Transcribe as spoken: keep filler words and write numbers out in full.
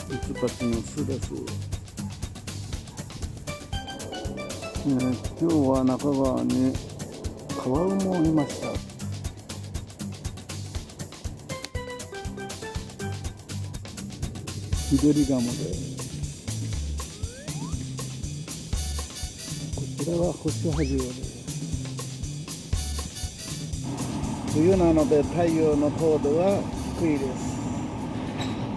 ミツバチの巣です。えー、今日は中川にカワウもいました。緑ガモで、こちらはホシハジオです。冬なので太陽の高度は低いです。